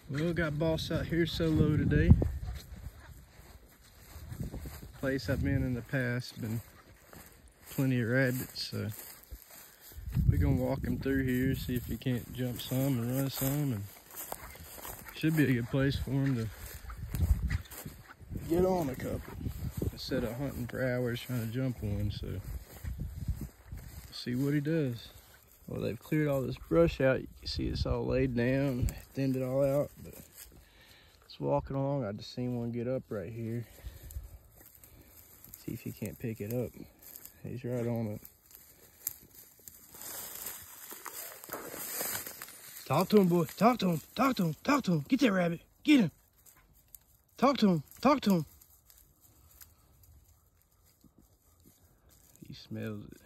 Well, got boss out here solo today. Place I've been in the past, been plenty of rabbits, so we're gonna walk him through here, see if he can't jump some and run some, and should be a good place for him to get on a couple instead of hunting for hours trying to jump one. So see what he does. Well, they've cleared all this brush out. You can see it's all laid down, thinned it all out, but just walking along, I just seen one get up right here. See if he can't pick it up. He's right on it. Talk to him, boy. Talk to him. Talk to him. Talk to him. Get that rabbit. Get him. Talk to him. Talk to him. He smells it.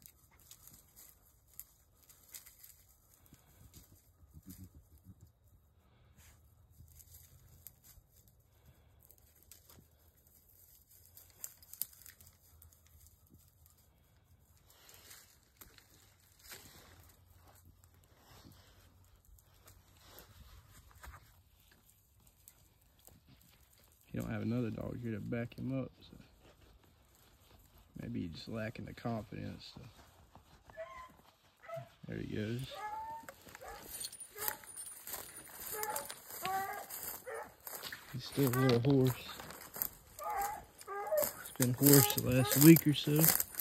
You don't have another dog here to back him up, so maybe he's just lacking the confidence. So there he goes. He's still a little hoarse. He's been hoarse the last week or so.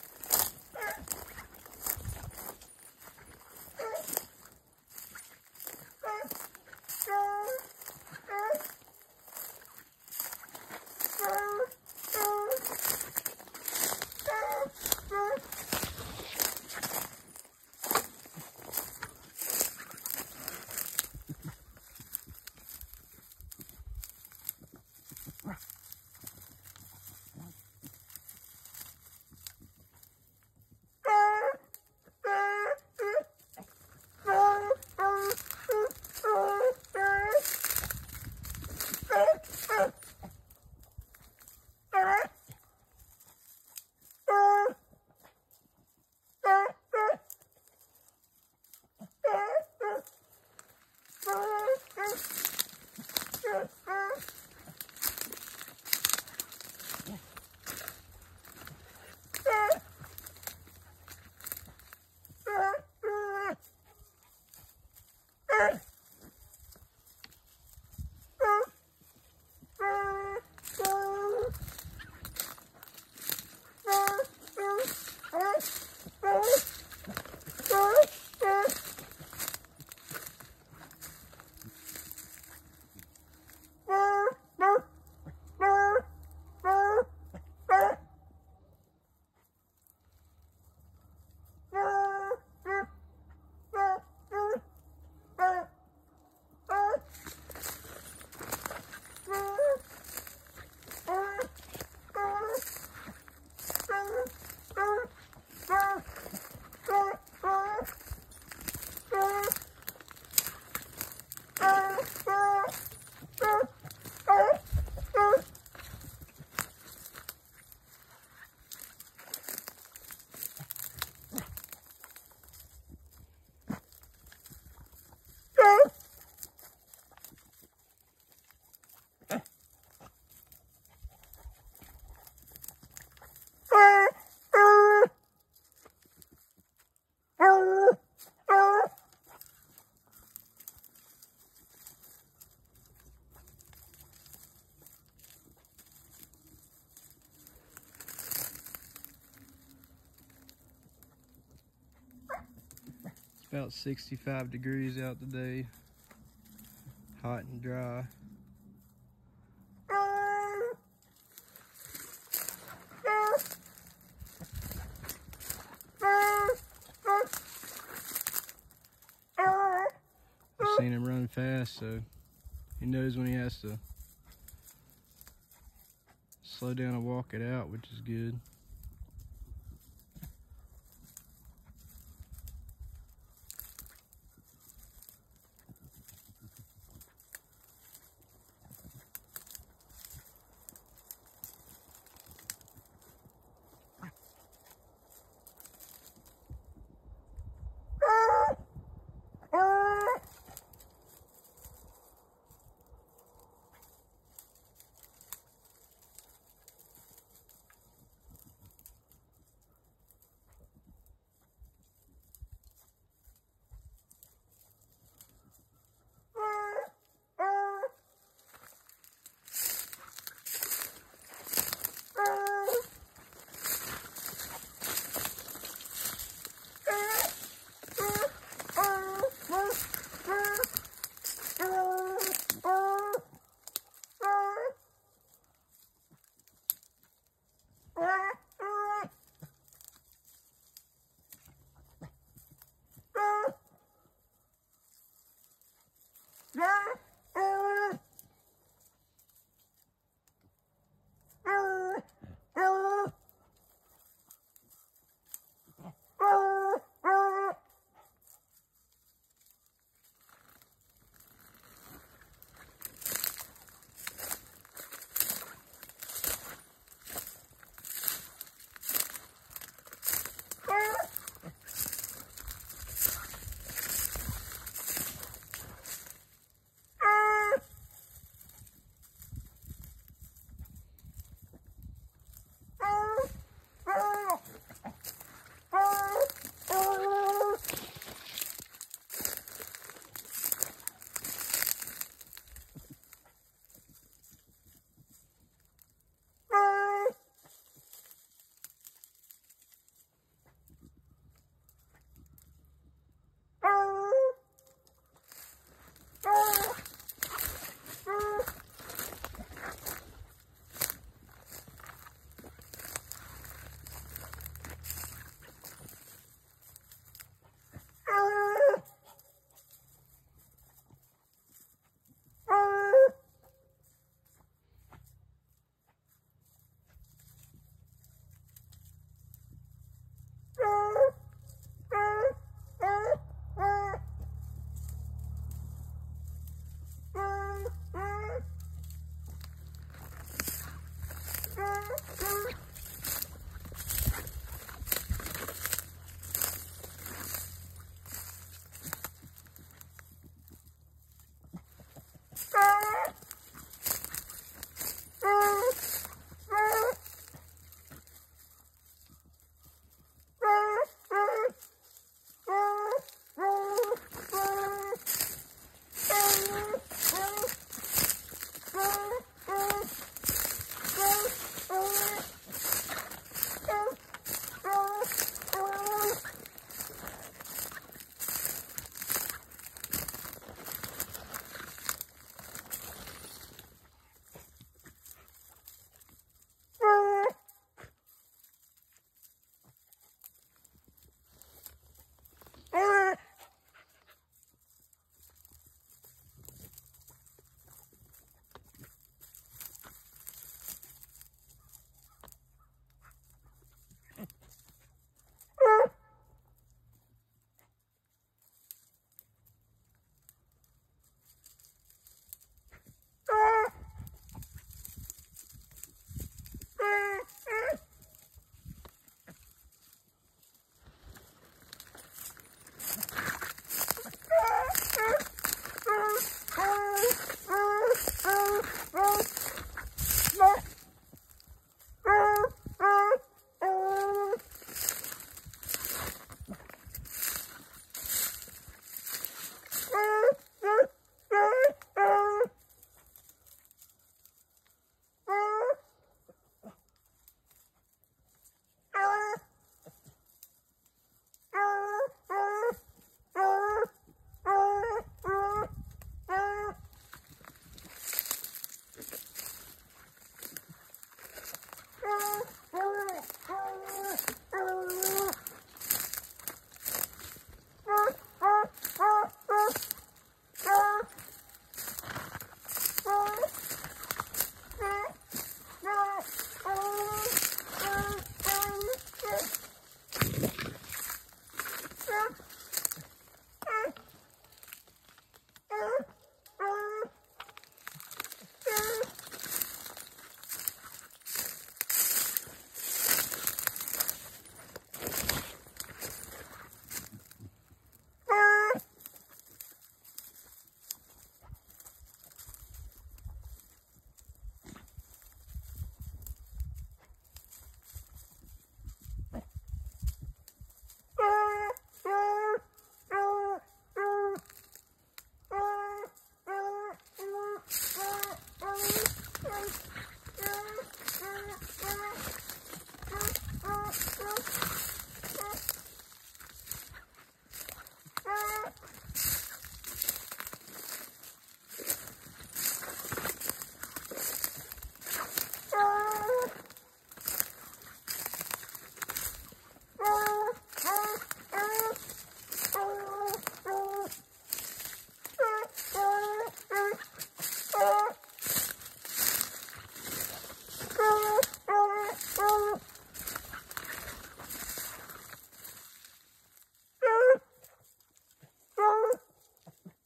About 65 degrees out today, hot and dry. I've seen him run fast, so he knows when he has to slow down and walk it out, which is good.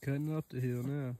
cutting up the hill now.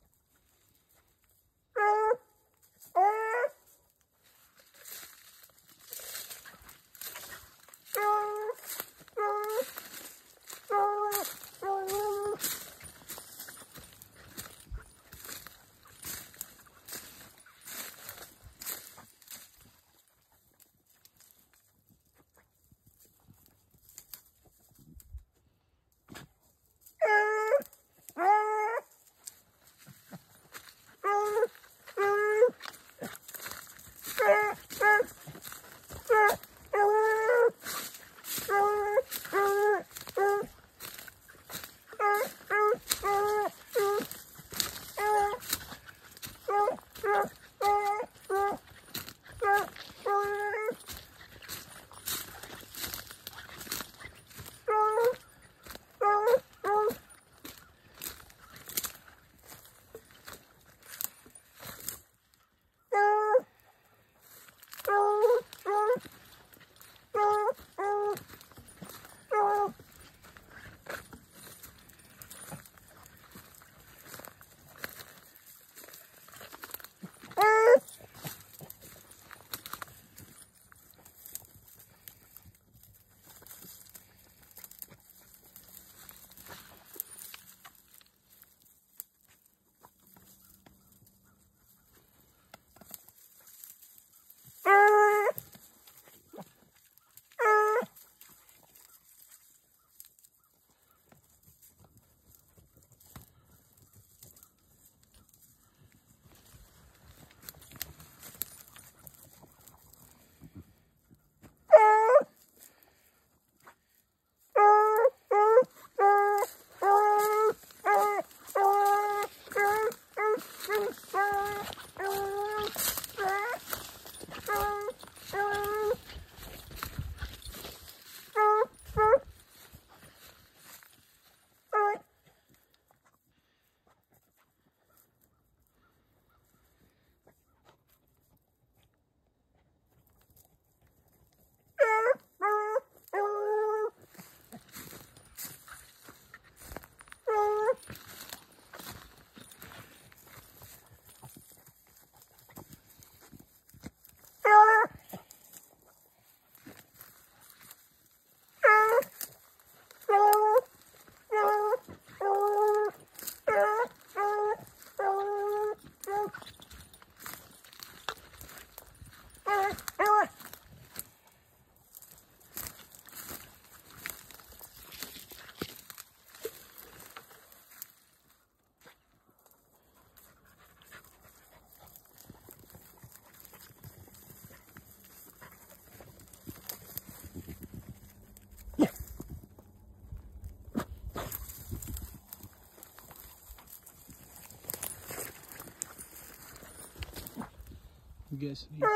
I'm guessing he's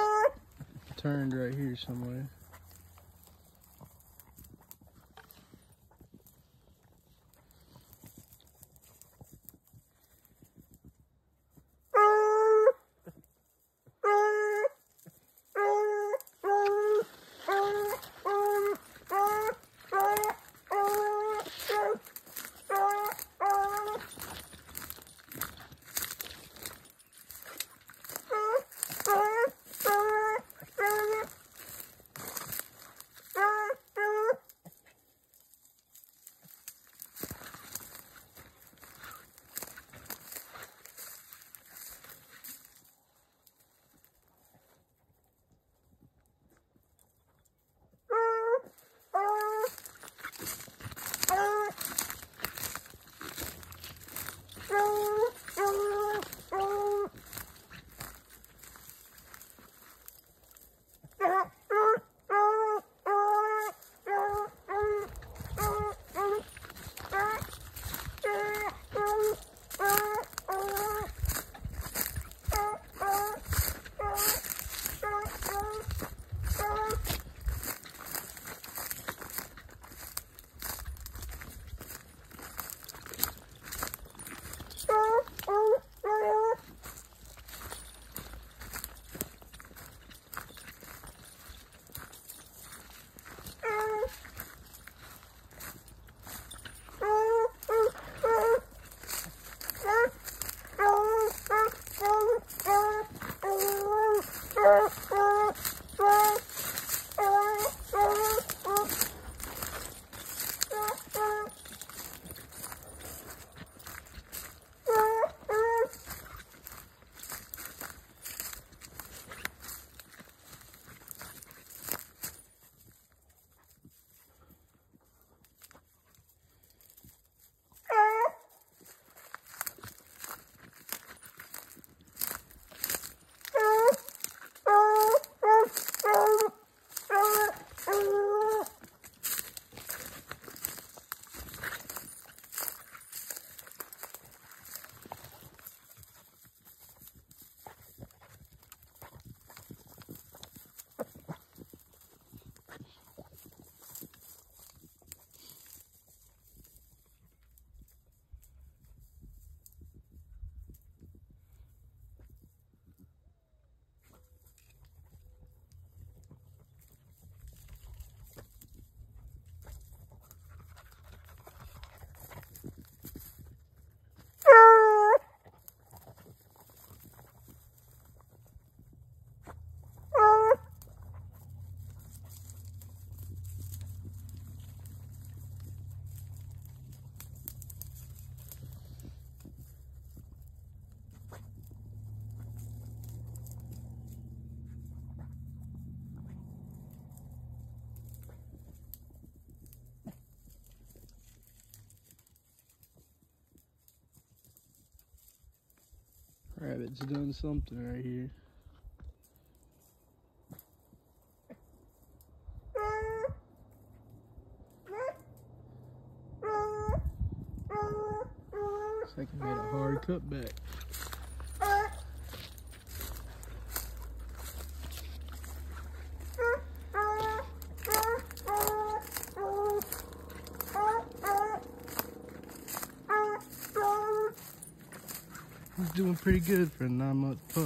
turned right here somewhere. Rabbit's done something right here. Looks like he made a hard cutback. He's doing pretty good for a 9-month pup.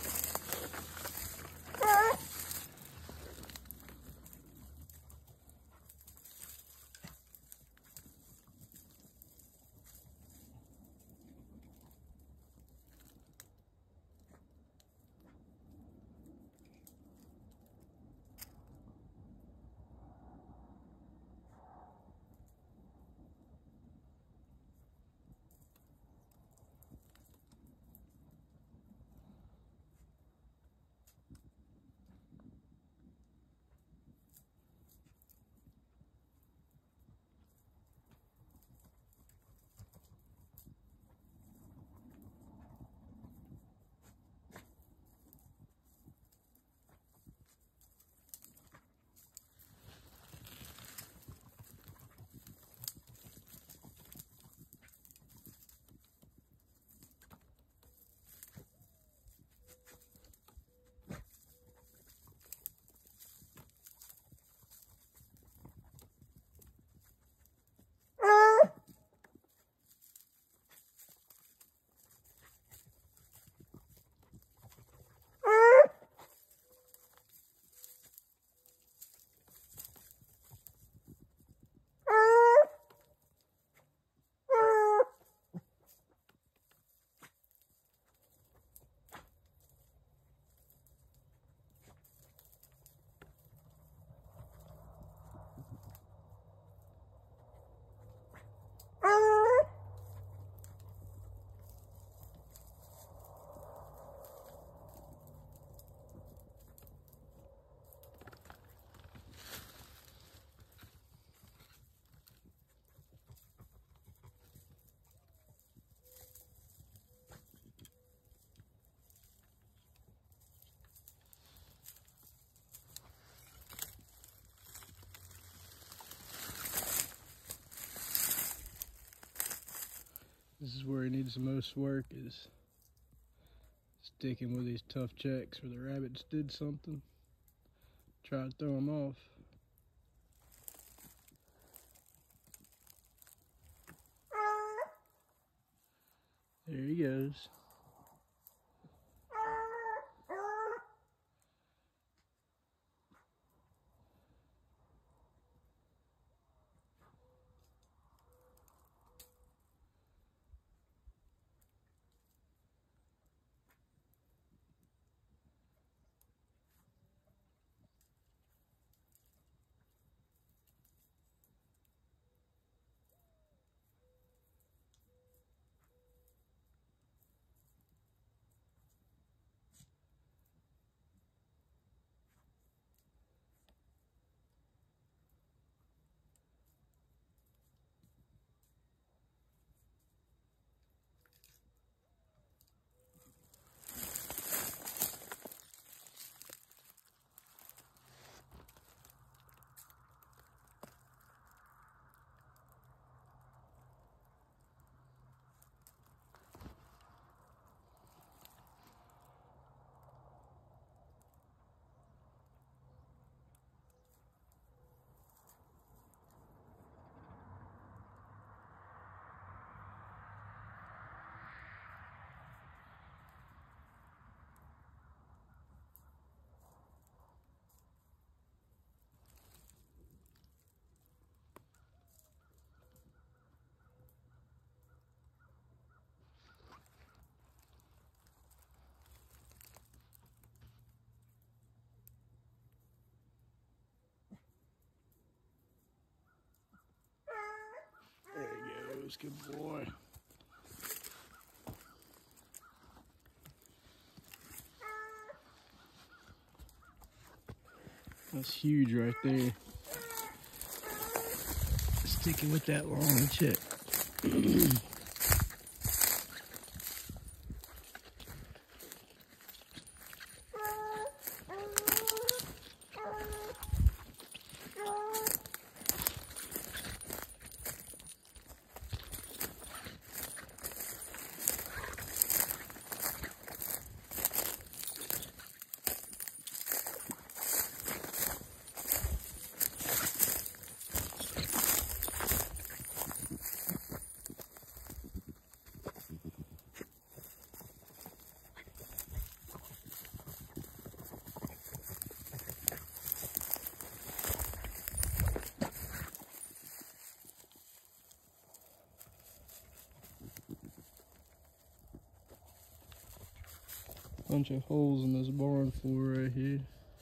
This is where he needs the most work, is sticking with these tough checks where the rabbits did something. Try to throw them off. There he goes. There he goes, good boy. That's huge right there. Sticking with that long check. Bunch of holes in this barn floor right here.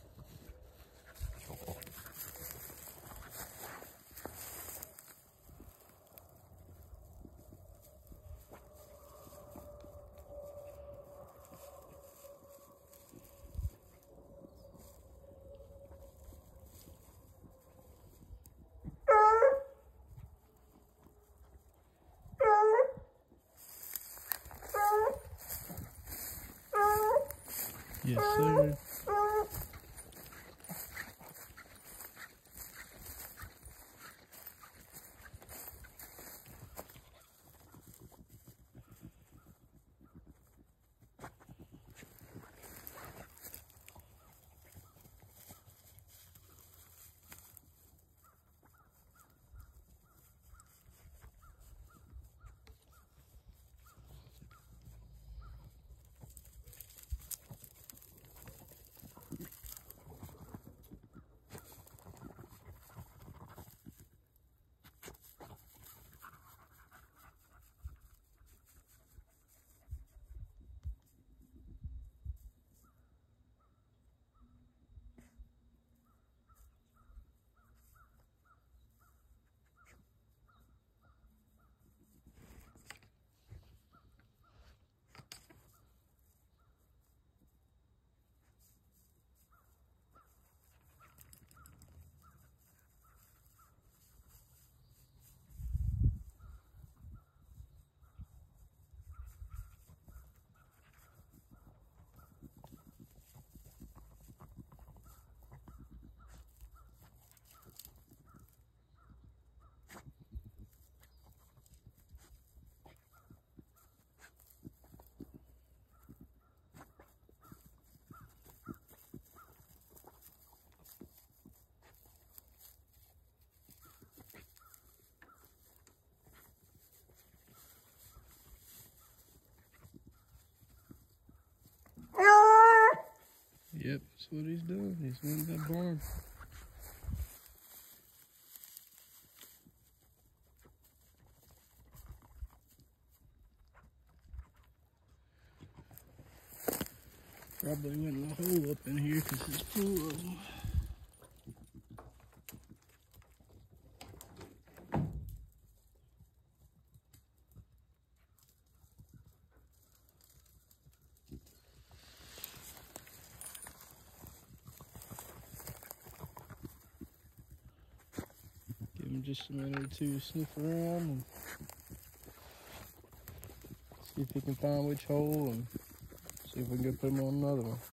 Yes, sir. Yep, that's what he's doing. He's in that barn. Probably went in a hole up in here because it's full of them. Give him just a minute or two to sniff around and see if he can find which hole and see if we can go put him on another one.